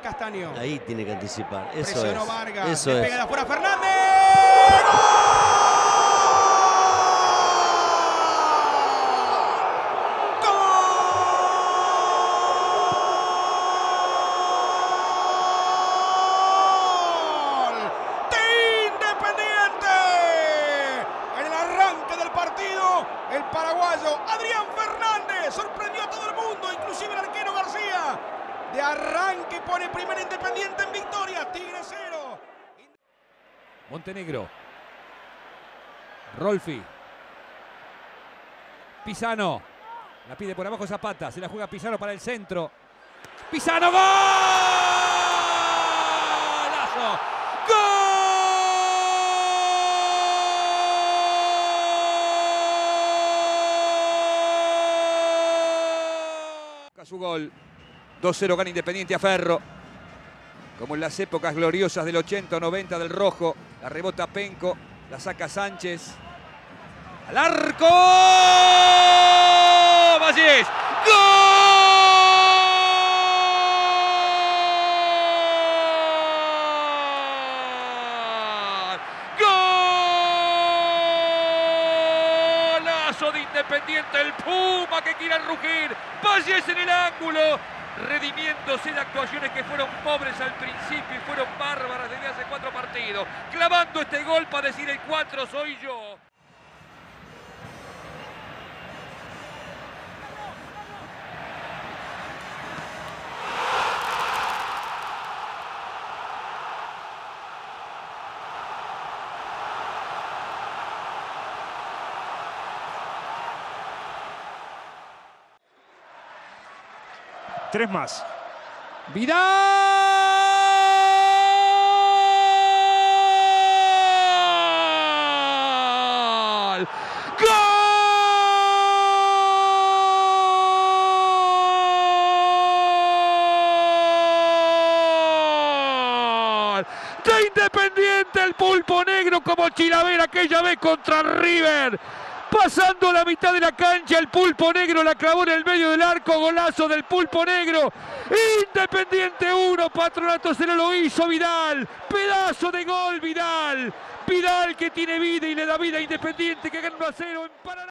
Castaño. Ahí tiene que anticipar. Eso Presionó es. Vargas. Eso Le es. pega de afuera Fernández. ¡Gol! ¡De Independiente! En el arranque del partido, el paraguayo Adrián Fernández sorprendió a todo el mundo, inclusive el arquero García. De arranque pone primer Independiente en victoria. Tigre 0. Montenegro. Rolfi. Pisano. La pide por abajo Zapata. Se la juega Pisano para el centro. Pisano. ¡Golazo! ¡Gol! Su gol. 2-0 gana Independiente a Ferro. Como en las épocas gloriosas del 80 o 90 del Rojo. La rebota Penco. La saca Sánchez. ¡Al arco! ¡Vallés! ¡Gol! ¡Golazo de Independiente! El Puma que quiere rugir. Vallés en el ángulo. Redimiéndose de actuaciones que fueron pobres al principio y fueron bárbaras desde hace 4 partidos. Clavando este gol para decir el 4 soy yo. Tres más. ¡Vidal! ¡Gol! De Independiente el Pulpo Negro como Chilaver aquella vez contra River. Pasando la mitad de la cancha, el Pulpo Negro la clavó en el medio del arco, golazo del Pulpo Negro. Independiente 1, Patronato 0, lo hizo Vidal. Pedazo de gol Vidal. Vidal que tiene vida y le da vida a Independiente que gana 1-0 en Paraná.